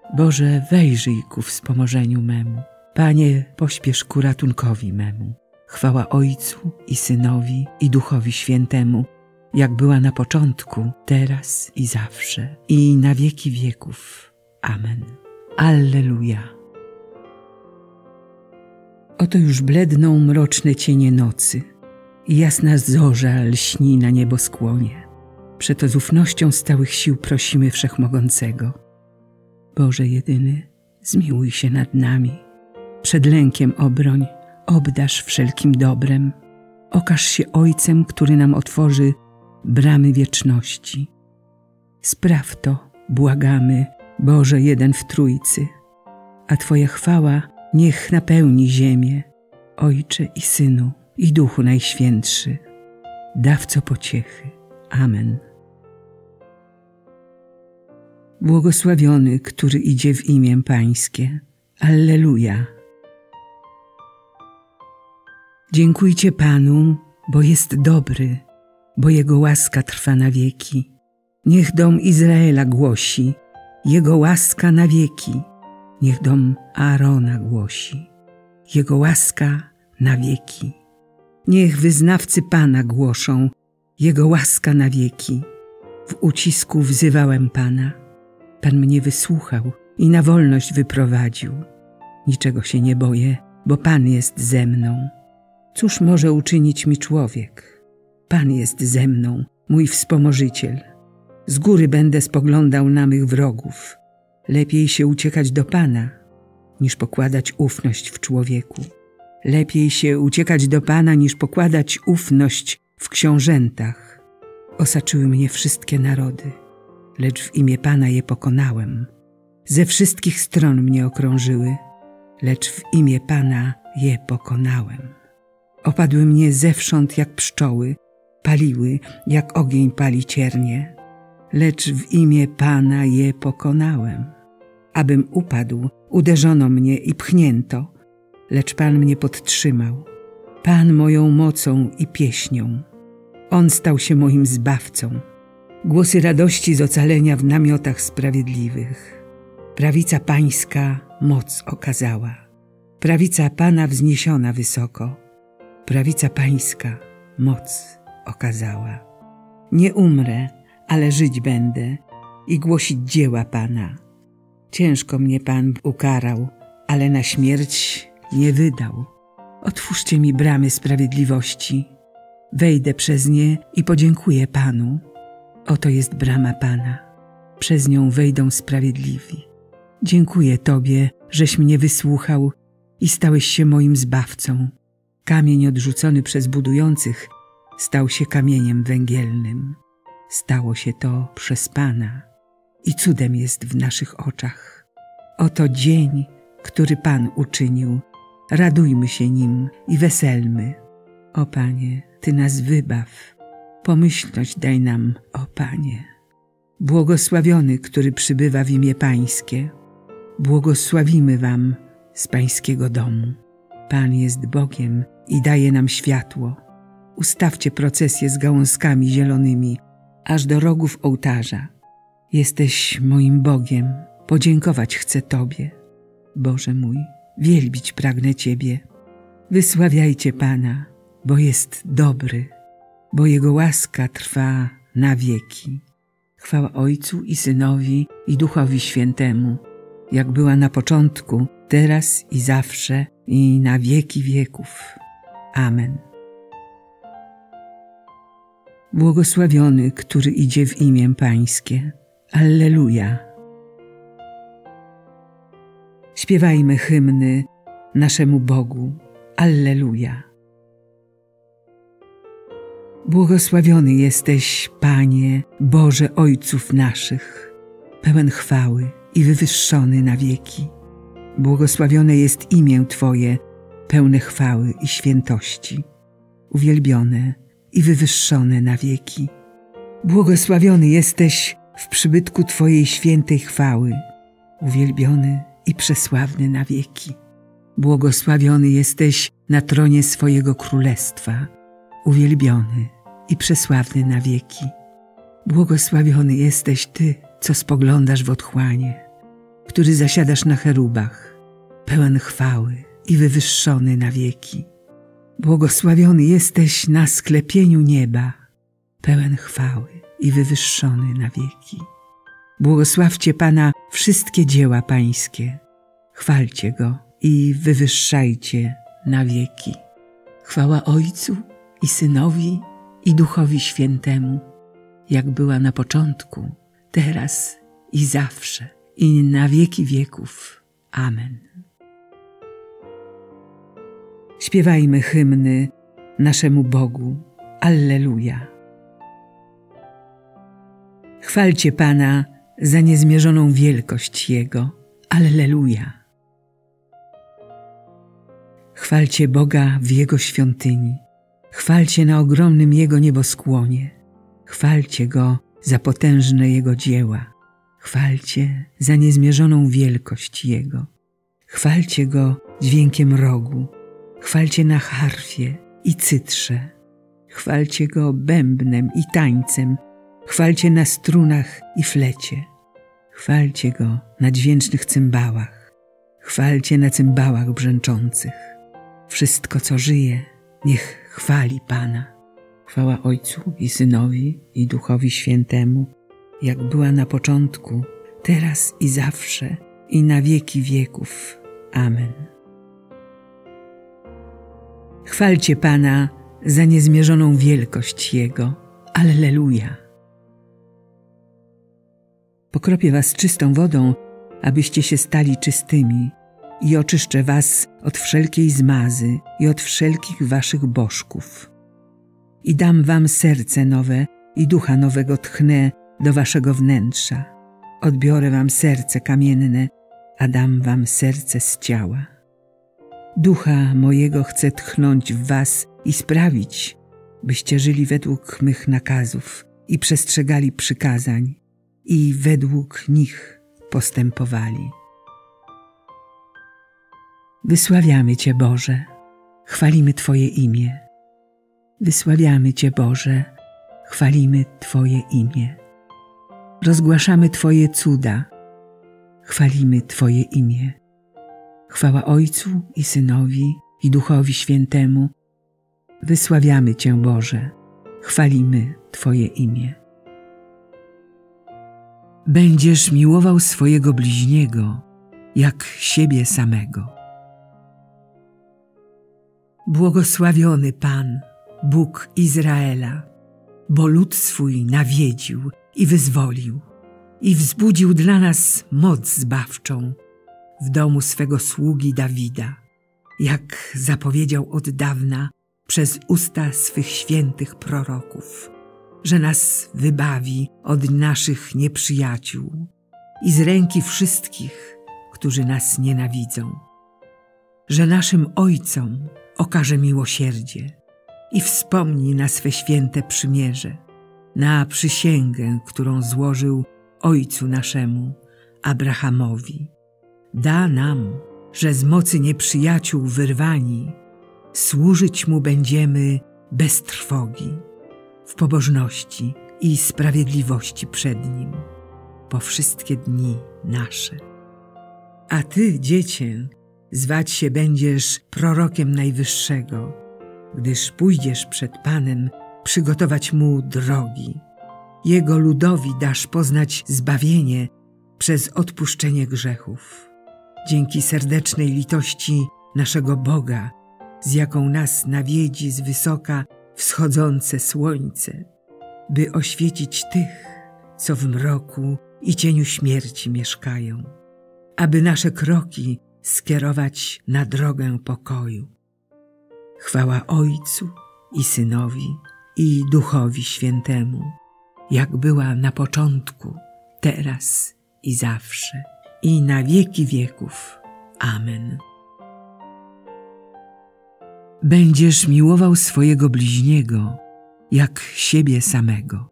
Boże, wejrzyj ku wspomożeniu memu. Panie, pośpiesz ku ratunkowi memu. Chwała Ojcu i Synowi i Duchowi Świętemu, jak była na początku, teraz i zawsze, i na wieki wieków. Amen. Alleluja. Oto już bledną mroczne cienie nocy i jasna zorza lśni na nieboskłonie. Przeto z ufnością stałych sił prosimy Wszechmogącego. Boże jedyny, zmiłuj się nad nami. Przed lękiem obroń, obdarz wszelkim dobrem. Okaż się Ojcem, który nam otworzy bramy wieczności. Spraw to, błagamy, Boże jeden w Trójcy, a Twoja chwała niech napełni ziemię, Ojcze i Synu i Duchu Najświętszy, dawco pociechy. Amen. Błogosławiony, który idzie w imię Pańskie. Alleluja. Dziękujcie Panu, bo jest dobry, bo Jego łaska trwa na wieki. Niech dom Izraela głosi, Jego łaska na wieki. Niech dom Aarona głosi, Jego łaska na wieki. Niech wyznawcy Pana głoszą, Jego łaska na wieki. W ucisku wzywałem Pana. Pan mnie wysłuchał i na wolność wyprowadził. Niczego się nie boję, bo Pan jest ze mną. Cóż może uczynić mi człowiek? Pan jest ze mną, mój wspomożyciel. Z góry będę spoglądał na mych wrogów. Lepiej się uciekać do Pana, niż pokładać ufność w człowieku. Lepiej się uciekać do Pana, niż pokładać ufność w książętach. Osaczyły mnie wszystkie narody, lecz w imię Pana je pokonałem. Ze wszystkich stron mnie okrążyły, lecz w imię Pana je pokonałem. Opadły mnie zewsząd jak pszczoły, paliły jak ogień pali ciernie, lecz w imię Pana je pokonałem. Abym upadł, uderzono mnie i pchnięto, lecz Pan mnie podtrzymał. Pan moją mocą i pieśnią. On stał się moim zbawcą. Głosy radości z ocalenia w namiotach sprawiedliwych. Prawica Pańska moc okazała. Prawica Pana wzniesiona wysoko. Prawica Pańska moc okazała. Nie umrę, ale żyć będę i głosić dzieła Pana. Ciężko mnie Pan ukarał, ale na śmierć nie wydał. Otwórzcie mi bramy sprawiedliwości. Wejdę przez nie i podziękuję Panu. Oto jest brama Pana. Przez nią wejdą sprawiedliwi. Dziękuję Tobie, żeś mnie wysłuchał i stałeś się moim zbawcą. Kamień odrzucony przez budujących stał się kamieniem węgielnym. Stało się to przez Pana i cudem jest w naszych oczach. Oto dzień, który Pan uczynił. Radujmy się nim i weselmy. O Panie, Ty nas wybaw. Pomyślność daj nam, o Panie. Błogosławiony, który przybywa w imię Pańskie. Błogosławimy Wam z Pańskiego domu. Pan jest Bogiem i daje nam światło. Ustawcie procesję z gałązkami zielonymi, aż do rogów ołtarza. Jesteś moim Bogiem, podziękować chcę Tobie. Boże mój, wielbić pragnę Ciebie. Wysławiajcie Pana, bo jest dobry, bo Jego łaska trwa na wieki. Chwała Ojcu i Synowi i Duchowi Świętemu, jak była na początku, teraz i zawsze, i na wieki wieków. Amen. Błogosławiony, który idzie w imię Pańskie. Alleluja. Śpiewajmy hymny naszemu Bogu. Alleluja. Błogosławiony jesteś, Panie, Boże Ojców naszych, pełen chwały i wywyższony na wieki. Błogosławione jest imię Twoje, pełne chwały i świętości, uwielbione i wywyższone na wieki. Błogosławiony jesteś w przybytku Twojej świętej chwały, uwielbiony i przesławny na wieki. Błogosławiony jesteś na tronie swojego królestwa, uwielbiony i przesławny na wieki. Błogosławiony jesteś Ty, co spoglądasz w otchłanie. który zasiadasz na cherubach, pełen chwały i wywyższony na wieki. Błogosławiony jesteś na sklepieniu nieba, pełen chwały i wywyższony na wieki. Błogosławcie Pana wszystkie dzieła Pańskie, chwalcie Go i wywyższajcie na wieki. Chwała Ojcu i Synowi i Duchowi Świętemu, jak była na początku, teraz i zawsze, i na wieki wieków. Amen. Śpiewajmy hymny naszemu Bogu. Alleluja. Chwalcie Pana za niezmierzoną wielkość Jego. Alleluja. Chwalcie Boga w Jego świątyni. Chwalcie na ogromnym Jego nieboskłonie. Chwalcie Go za potężne Jego dzieła. Chwalcie za niezmierzoną wielkość Jego. Chwalcie Go dźwiękiem rogu. Chwalcie na harfie i cytrze. Chwalcie Go bębnem i tańcem. Chwalcie na strunach i flecie. Chwalcie Go na dźwięcznych cymbałach. Chwalcie na cymbałach brzęczących. Wszystko, co żyje, niech chwali Pana. Chwała Ojcu i Synowi i Duchowi Świętemu, jak była na początku, teraz i zawsze, i na wieki wieków. Amen. Chwalcie Pana za niezmierzoną wielkość Jego. Alleluja. Pokropię was czystą wodą, abyście się stali czystymi, i oczyszczę was od wszelkiej zmazy i od wszelkich waszych bożków. I dam wam serce nowe i ducha nowego tchnę do waszego wnętrza. Odbiorę wam serce kamienne, a dam wam serce z ciała. Ducha mojego chcę tchnąć w was i sprawić, byście żyli według mych nakazów i przestrzegali przykazań i według nich postępowali. Wysławiamy Cię, Boże, chwalimy Twoje imię. Wysławiamy Cię, Boże, chwalimy Twoje imię. Rozgłaszamy Twoje cuda, chwalimy Twoje imię. Chwała Ojcu i Synowi i Duchowi Świętemu. Wysławiamy Cię, Boże, chwalimy Twoje imię. Będziesz miłował swojego bliźniego jak siebie samego. Błogosławiony Pan, Bóg Izraela, bo lud swój nawiedził i wyzwolił i wzbudził dla nas moc zbawczą w domu swego sługi Dawida, jak zapowiedział od dawna przez usta swych świętych proroków, że nas wybawi od naszych nieprzyjaciół i z ręki wszystkich, którzy nas nienawidzą, że naszym ojcom okaże miłosierdzie i wspomni na swe święte przymierze, na przysięgę, którą złożył ojcu naszemu, Abrahamowi. Da nam, że z mocy nieprzyjaciół wyrwani, służyć Mu będziemy bez trwogi, w pobożności i sprawiedliwości przed Nim, po wszystkie dni nasze. A Ty, dziecię, zwać się będziesz prorokiem Najwyższego, gdyż pójdziesz przed Panem przygotować Mu drogi. Jego ludowi dasz poznać zbawienie przez odpuszczenie grzechów. Dzięki serdecznej litości naszego Boga, z jaką nas nawiedzi z wysoka wschodzące słońce, by oświecić tych, co w mroku i cieniu śmierci mieszkają, aby nasze kroki skierować na drogę pokoju. Chwała Ojcu i Synowi i Duchowi Świętemu, jak była na początku, teraz i zawsze, i na wieki wieków. Amen. Będziesz miłował swojego bliźniego jak siebie samego.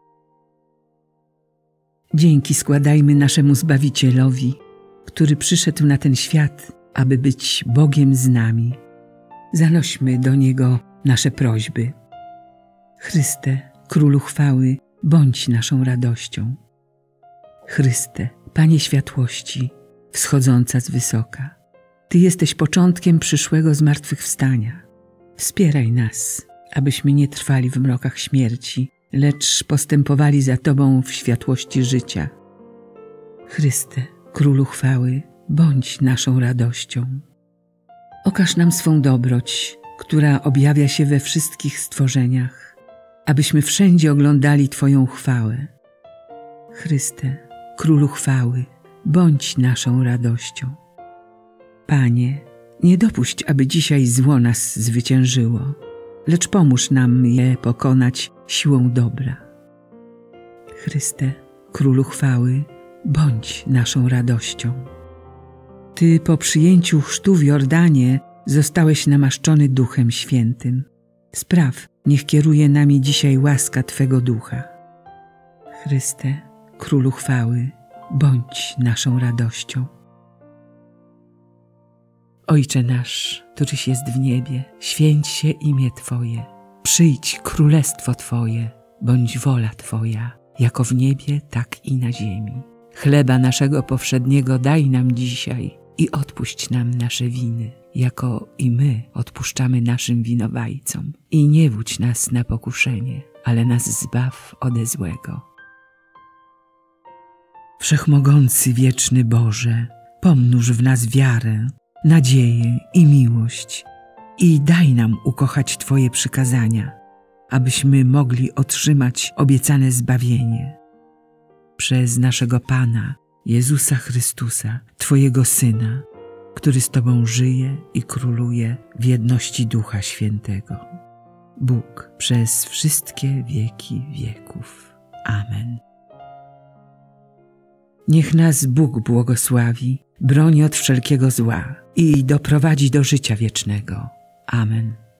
Dzięki składajmy naszemu Zbawicielowi, który przyszedł na ten świat, aby być Bogiem z nami. Zanośmy do Niego nasze prośby. Chryste, Królu chwały, bądź naszą radością. Chryste, Panie światłości, wschodząca z wysoka. Ty jesteś początkiem przyszłego zmartwychwstania. Wspieraj nas, abyśmy nie trwali w mrokach śmierci, lecz postępowali za Tobą w światłości życia. Chryste, Królu chwały, bądź naszą radością. Okaż nam swą dobroć, która objawia się we wszystkich stworzeniach, abyśmy wszędzie oglądali Twoją chwałę. Chryste, Królu chwały, bądź naszą radością. Panie, nie dopuść, aby dzisiaj zło nas zwyciężyło, lecz pomóż nam je pokonać siłą dobra. Chryste, Królu chwały, bądź naszą radością. Ty po przyjęciu chrztu w Jordanie zostałeś namaszczony Duchem Świętym. Spraw, niech kieruje nami dzisiaj łaska Twego Ducha. Chryste, Królu chwały, bądź naszą radością. Ojcze nasz, któryś jest w niebie, święć się imię Twoje. Przyjdź królestwo Twoje, bądź wola Twoja, jako w niebie, tak i na ziemi. Chleba naszego powszedniego daj nam dzisiaj i odpuść nam nasze winy, jako i my odpuszczamy naszym winowajcom. I nie wódź nas na pokuszenie, ale nas zbaw ode złego. Wszechmogący wieczny Boże, pomnóż w nas wiarę, nadzieję i miłość i daj nam ukochać Twoje przykazania, abyśmy mogli otrzymać obiecane zbawienie. Przez naszego Pana, Jezusa Chrystusa, Twojego Syna, który z Tobą żyje i króluje w jedności Ducha Świętego. Bóg przez wszystkie wieki wieków. Amen. Niech nas Bóg błogosławi, broni od wszelkiego zła i doprowadzi do życia wiecznego. Amen.